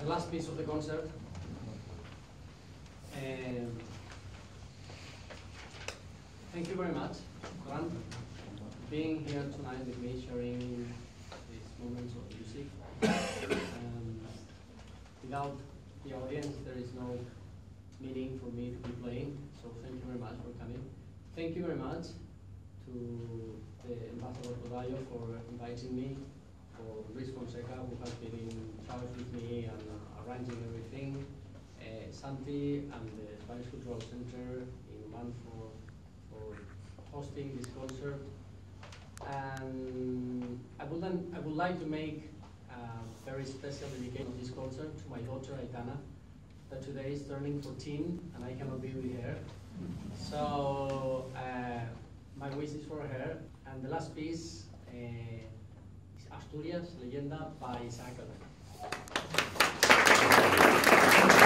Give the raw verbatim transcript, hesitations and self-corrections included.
last piece of the concert. Um, thank you very much, Grant, being here tonight with me, sharing these moments of music. Um, without the audience, there is no meaning for me to be playing, so thank you very much for coming. Thank you very much to the Ambassador Todayo for inviting me, for Luis Fonseca, who has been in charge with me and uh, arranging everything, uh, Santi and the Spanish Cultural Center in Oman for, for hosting this concert. And I would, then, I would like to make a very special dedication of this concert to my daughter Aitana, that today is turning fourteen and I cannot be with her. So uh, my wish is for her. And the last piece uh, is Asturias, Leyenda by Isaac Albéniz.